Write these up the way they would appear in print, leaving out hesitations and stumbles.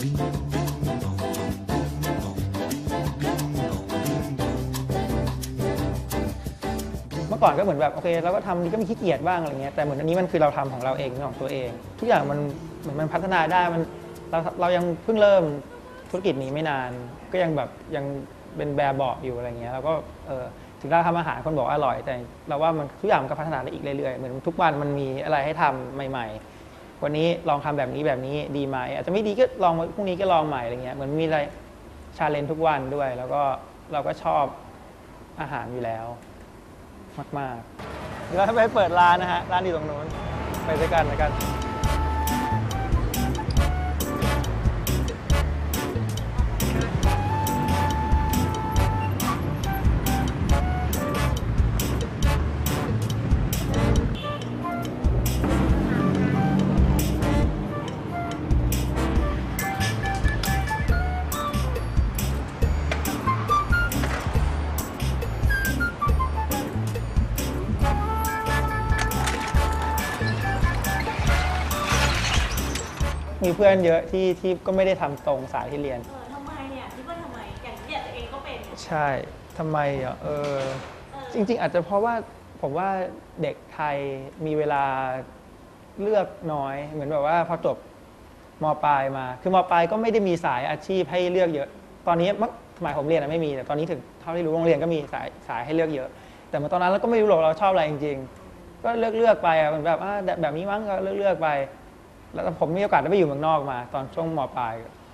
เมื่อก่อนก็เหมือนแบบโอเคเราก็ทำนี่ก็มีขี้เกียจบ้างอะไรเงี้ยแต่เหมือนอันนี้มันคือเราทำของเราเองของตัวเองทุกอย่างมันเหมือนมันพัฒนาได้มันเรายังเพิ่งเริ่มธุรกิจนี้ไม่นานก็ยังแบบยังเป็นแบบบอกอยู่อะไรเงี้ยเราก็ถึงเราทำอาหารคนบอกอร่อยแต่เราว่ามันทุกอย่างมันก็พัฒนาได้อีกเรื่อยๆเหมือนทุกวันมันมีอะไรให้ทำใหม่ๆวันนี้ลองทำแบบนี้ดีไหมอาจจะไม่ดีก็ลองพรุ่งนี้ก็ลองใหม่อะไรเงี้ยเหมือนมีอะไรชาเลนจ์ทุกวันด้วยแล้วก็เราก็ชอบอาหารอยู่แล้วมากๆแล้วไปเปิดร้านนะฮะร้านอยู่ตรงนู้นไปด้วยกันแล้วกันมีเพื่อนเยอะที่ก็ไม่ได้ทำตรงสายที่เรียนทำไมเนี่ยคิดว่าทำไมอย่างเนี่ยตัวเองก็เป็นใช่ทำไมจริงๆอาจจะเพราะว่าผมว่าเด็กไทยมีเวลาเลือกน้อยเหมือนแบบว่าพอจบม.ปลายมาคือม.ปลายก็ไม่ได้มีสายอาชีพให้เลือกเยอะตอนนี้สมัยผมเรียนไม่มีแต่ตอนนี้ถึงเท่าที่รู้โรงเรียนก็มีสายให้เลือกเยอะแต่เมื่อตอนนั้นเราก็ไม่รู้หรอกเราชอบอะไรจริงๆก็เลือกไปเหมือนแบบนี้มั้งก็เลือกไปแล้วผมมีโอกาสได้ไปอยู่เมืองนอกมาตอนช่วงม.ปลาย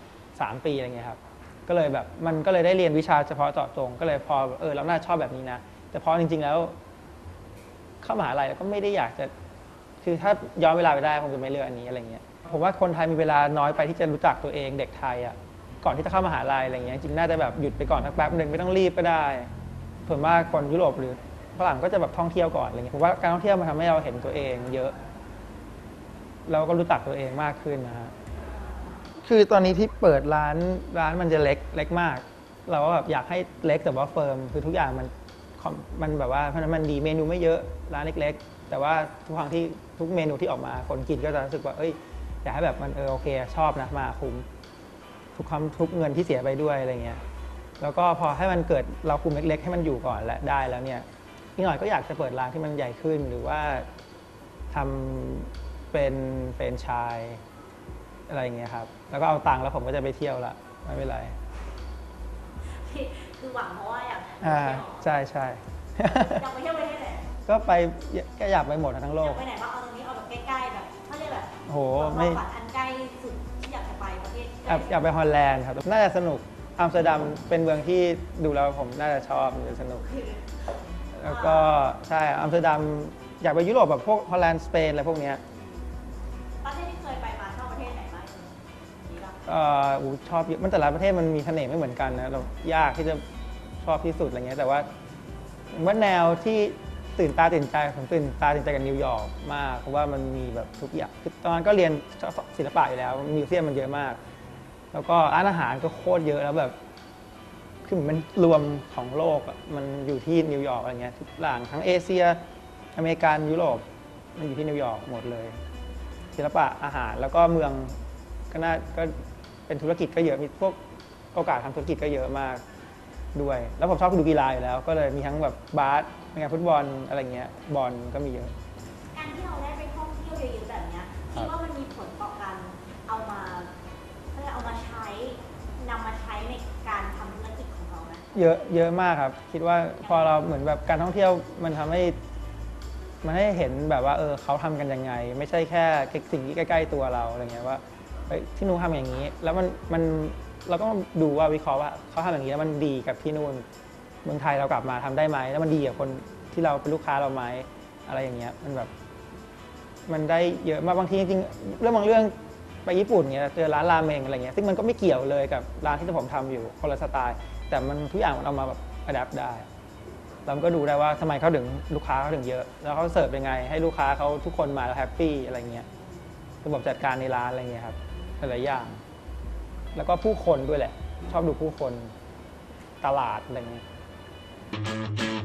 3 ปีอะไรเงี้ยครับก็เลยแบบมันก็เลยได้เรียนวิชาเฉพาะเจาะจงก็เลยพอเราน่าชอบแบบนี้นะแต่พอจริงๆแล้วเข้ามหาลัยก็ไม่ได้อยากจะคือถ้าย้อนเวลาไปได้คงจะไม่เลือกอันนี้อะไรเงี้ยผมว่าคนไทยมีเวลาน้อยไปที่จะรู้จักตัวเองเด็กไทยอ่ะก่อนที่จะเข้ามหาลัยอะไรเงี้ยจริงน่าจะแบบหยุดไปก่อนสักแป๊บนึงไม่ต้องรีบก็ได้ส่วนมากคนยุโรปหรือฝรั่งก็จะแบบท่องเที่ยวก่อนอะไรเงี้ยผมว่าการท่องเที่ยวมันทำให้เราเห็นตัวเองเยอะเราก็รู้จักตัวเองมากขึ้นนะฮะคือตอนนี้ที่เปิดร้านมันจะเล็กมากเราก็แบบอยากให้เล็กแต่ว่าเฟิร์มคือทุกอย่างมันแบบว่าเพราะนั้นมันดีเมนูไม่เยอะร้านเล็กๆแต่ว่าทุกครั้งที่ทุกเมนูที่ออกมาคนกินก็จะรู้สึกว่าอยากให้แบบมันโอเคชอบนะมาคุ้มทุกเงินที่เสียไปด้วยอะไรเงี้ยแล้วก็พอให้มันเกิดเราคุมเล็กๆให้มันอยู่ก่อนและได้แล้วเนี่ยอีกหน่อยก็อยากจะเปิดร้านที่มันใหญ่ขึ้นหรือว่าทำเป็นแฟรนไชส์อะไรอย่างเงี้ยครับแล้วก็เอาตังค์แล้วผมก็จะไปเที่ยวละไม่เป็นไรคือหวังเพราะว่าอยากใช่อยากไปเที่ยวประเทศไหนก็ไปก็อยากไปหมดทั้งโลกอยากไปไหนบ้างเอาตรงนี้เอาแบบใกล้ๆแบบเขาเรียกแบบโหไม่ฝันอันใกล้สุดที่อยากจะไปประเทศอยากไปฮอลแลนด์ครับน่าจะสนุกอัมสเตอร์ดัมเป็นเมืองที่ดูแล้วผมน่าจะชอบมันจะสนุกแล้วก็ใช่อัมสเตอร์ดัมอยากไปยุโรปแบบพวกฮอลแลนด์สเปนอะไรพวกนี้ประเทศที่เคยไปมาชอบประเทศไหนบ้างชอบมันแต่ละประเทศมันมีเสน่ห์ไม่เหมือนกันนะเรายากที่จะชอบที่สุดอะไรเงี้ยแต่ว่าแนวที่ตื่นตาตื่นใจผมตื่นตาตื่นใจกับนิวยอร์กมากเพราะว่ามันมีแบบทุกอย่างคือตอนนั้นก็เรียนศิลปะอยู่แล้วมิวเซียมมันเยอะมากแล้วก็ร้านอาหารก็โคตรเยอะแล้วแบบคือมันรวมของโลกมันอยู่ที่นิวยอร์กอะไรเงี้ยทุกอย่างทั้งเอเชียอเมริกันยุโรปมันอยู่ที่นิวยอร์กหมดเลยศิลปะอาหารแล้วก็เมืองก็เป็นธุรกิจก็เยอะมีพวกโอกาสทำธุรกิจก็เยอะมากด้วยแล้วผมชอบดูกีฬาอยู่แล้วก็เลยมีทั้งแบบบาสงานฟุตบอลอะไรเงี้ยบอลก็มีเยอะการที่เราได้ไปท่องเที่ยวเยอะๆแบบนี้คิดว่ามันมีผลต่อการเอามาใช้ในการทำธุรกิจของเราไหมเยอะมากครับคิดว่าพอเราเหมือนแบบการท่องเที่ยวมันทำให้มันให้เห็นแบบว่าเขาทำกันยังไงไม่ใช่แค่สิ่งที่ใกล้ๆตัวเราอะไรเงี้ยว่าที่นู้นทำอย่างนี้แล้วมันเราก็ดูว่าวิเคราะห์ว่าเขาทำอย่างนี้แล้วมันดีกับที่นู่นเมืองไทยเรากลับมาทำได้ไหมแล้วมันดีกับคนที่เราเป็นลูกค้าเราไหมอะไรอย่างเงี้ยมันแบบมันได้เยอะมากบางทีจริงๆเรื่องบางเรื่องไปญี่ปุ่นเงี้ยเจอร้านราเมงอะไรเงี้ยซึ่งมันก็ไม่เกี่ยวเลยกับร้านที่ผมทำอยู่คนละสไตล์แต่มันทุกอย่างมันเอามาแบบอัดแอปได้เราก็ดูได้ว่าทำไมเขาถึงลูกค้าเขาถึงเยอะแล้วเขาเสิร์ฟยังไงให้ลูกค้าเขาทุกคนมาแล้วแฮปปี้อะไรเงี้ยระบบจัดการในร้านอะไรเงี้ยครับหลายอย่างแล้วก็ผู้คนด้วยแหละชอบดูผู้คนตลาดอะไรเงี้ย